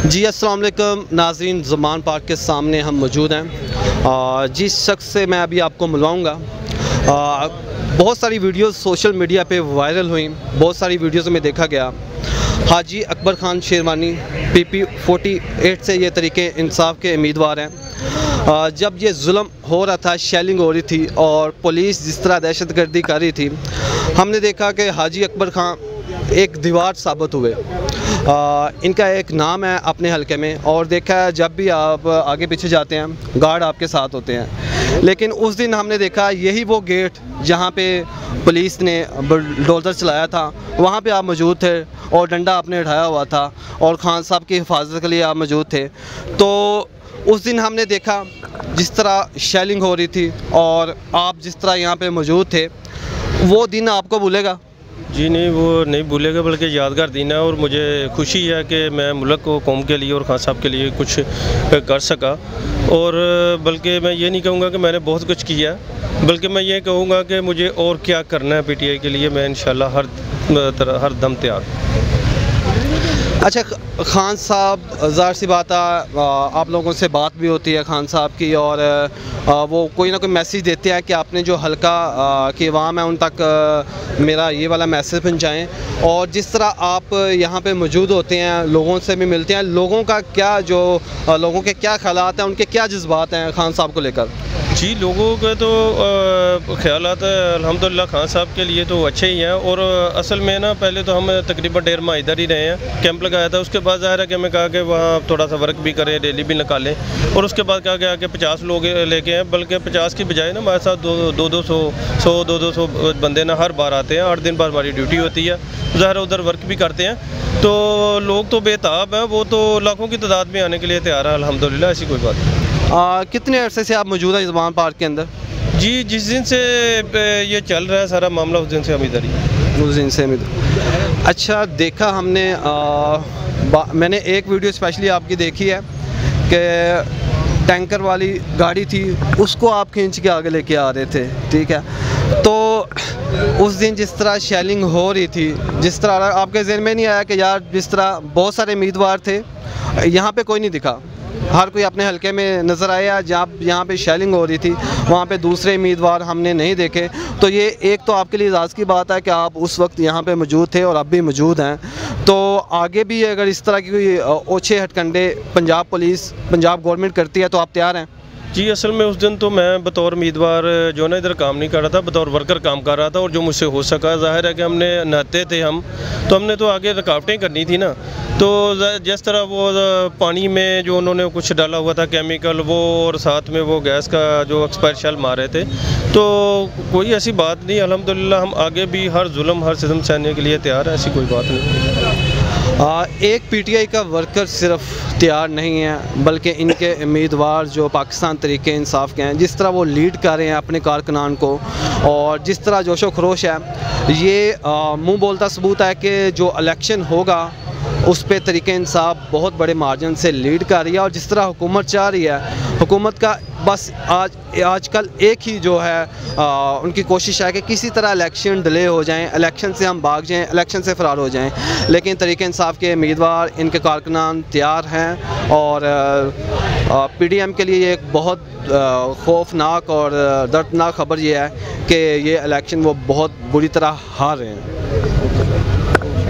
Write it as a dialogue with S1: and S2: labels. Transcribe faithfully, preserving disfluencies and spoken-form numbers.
S1: जी अस्सलाम वालेकुम नाज़रीन, ज़मान पार्क के सामने हम मौजूद हैं। जिस शख्स से मैं अभी आपको मिलवाऊँगा, बहुत सारी वीडियोस सोशल मीडिया पे वायरल हुई, बहुत सारी वीडियोस में देखा गया Haji Akbar Khan Sherwani P P forty eight से ये तरीके इंसाफ के उम्मीदवार हैं। जब ये जुल्म हो रहा था, शेलिंग हो रही थी और पुलिस जिस तरह दहशतगर्दी कर रही थी, हमने देखा कि हाजी अकबर ख़ान एक दीवार साबित हुए। आ, इनका एक नाम है अपने हलके में, और देखा है जब भी आप आगे पीछे जाते हैं गार्ड आपके साथ होते हैं, लेकिन उस दिन हमने देखा यही वो गेट जहाँ पे पुलिस ने बुलडोज़र चलाया था, वहाँ पे आप मौजूद थे और डंडा आपने उठाया हुआ था और खान साहब की हिफाजत के लिए आप मौजूद थे। तो उस दिन हमने देखा जिस तरह शेलिंग हो रही थी और आप जिस तरह यहाँ पे मौजूद थे, वो दिन आपको भूलेगा?
S2: जी नहीं, वो नहीं भूलेगा, बल्कि यादगार दिन है। और मुझे खुशी है कि मैं मुल्क को, कौम के लिए और खान साहब के लिए कुछ कर सका। और बल्कि मैं ये नहीं कहूँगा कि मैंने बहुत कुछ किया, बल्कि मैं ये कहूँगा कि मुझे और क्या करना है पीटीआई के लिए। मैं इंशाल्लाह हर तरह हर दम तैयार।
S1: अच्छा, खान साहब ज़ाहिर सी बात है, आप लोगों से बात भी होती है खान साहब की, और वो कोई ना कोई मैसेज देते हैं कि आपने जो हल्का की अवाम है उन तक मेरा ये वाला मैसेज पहुंचाएं। और जिस तरह आप यहाँ पे मौजूद होते हैं, लोगों से भी मिलते हैं, लोगों का क्या जो लोगों के क्या ख्यालात हैं, उनके क्या जज्बात हैं खान साहब को लेकर?
S2: जी, लोगों के तो ख्यालात अल्हम्दुलिल्लाह खान साहब के लिए तो अच्छे ही हैं। और असल में ना, पहले तो हम तकरीबन डेढ़ माह इधर ही रहे हैं, कैंप लगाया था। उसके बाद ज़ाहिर है कि हमें कहा कि वहाँ थोड़ा सा वर्क भी करें, डेली भी निकालें। और उसके बाद कहा गया कि पचास लोग लेके हैं, बल्कि पचास की बजाय ना हमारे साथ दो दो दो सौ सौ दो दो सौ बंदे ना हर बार आते हैं। आठ दिन बाद हमारी ड्यूटी होती है, ज़ाहिर उधर वर्क भी करते हैं। तो लोग तो बेताब हैं, वो तो लाखों की तादाद में आने के लिए तैयार है अल्हम्दुलिल्लाह, ऐसी कोई बात नहीं।
S1: आ, कितने अरसे से आप मौजूद हैं ज़मान पार्क के अंदर?
S2: जी, जिस दिन से ये चल रहा है सारा मामला, उस दिन से हम इधर ही
S1: उस दिन से हम इधर। अच्छा, देखा हमने आ, मैंने एक वीडियो स्पेशली आपकी देखी है कि टैंकर वाली गाड़ी थी, उसको आप खींच के आगे लेके आ रहे थे, ठीक है? तो उस दिन जिस तरह शेलिंग हो रही थी, जिस तरह आपके ज़हन में नहीं आया कि यार जिस तरह बहुत सारे उम्मीदवार थे, यहाँ पे कोई नहीं दिखा, हर कोई अपने हलके में नज़र आया, जहाँ यहाँ पे शेलिंग हो रही थी वहाँ पे दूसरे उम्मीदवार हमने नहीं देखे। तो ये एक तो आपके लिए एजाज़ की बात है कि आप उस वक्त यहाँ पे मौजूद थे और अब भी मौजूद हैं। तो आगे भी अगर इस तरह की कोई ओछे हटकंडे पंजाब पुलिस, पंजाब गवर्नमेंट करती है, तो आप तैयार हैं?
S2: जी, असल में उस दिन तो मैं बतौर उम्मीदवार जो ना इधर काम नहीं कर रहा था, बतौर वर्कर काम कर रहा था। और जो मुझसे हो सका, ज़ाहिर है कि हमने नहाते थे हम, तो हमने तो आगे रुकावटें करनी थी ना। तो जिस तरह वो पानी में जो उन्होंने कुछ डाला हुआ था केमिकल, वो और साथ में वो गैस का जो एक्सपायर शेल मार रहे थे, तो कोई ऐसी बात नहीं। अल्हम्दुलिल्लाह हम आगे भी हर जुल्म हर सितम सहने के लिए तैयार है, ऐसी कोई बात नहीं।
S1: आ, एक पीटीआई का वर्कर सिर्फ तैयार नहीं है, बल्कि इनके उम्मीदवार जो पाकिस्तान तरीके इंसाफ के हैं, जिस तरह वो लीड कर रहे हैं अपने कारकुनान को, और जिस तरह जोशो खरोश है, ये मुंह बोलता सबूत है कि जो इलेक्शन होगा उस पर तरीके इंसाफ बहुत बड़े मार्जिन से लीड कर रही है। और जिस तरह हुकूमत चाह रही है, हुकूमत का बस आज आजकल एक ही जो है आ, उनकी कोशिश है कि किसी तरह इलेक्शन डिले हो जाएं, इलेक्शन से हम भाग जाएं, इलेक्शन से फ़रार हो जाएं। लेकिन तरीके इंसाफ के उम्मीदवार, इनके कारकुनान तैयार हैं, और पीडीएम के लिए एक बहुत खौफनाक और दर्दनाक खबर ये है कि ये इलेक्शन वो बहुत बुरी तरह हार रहे हैं।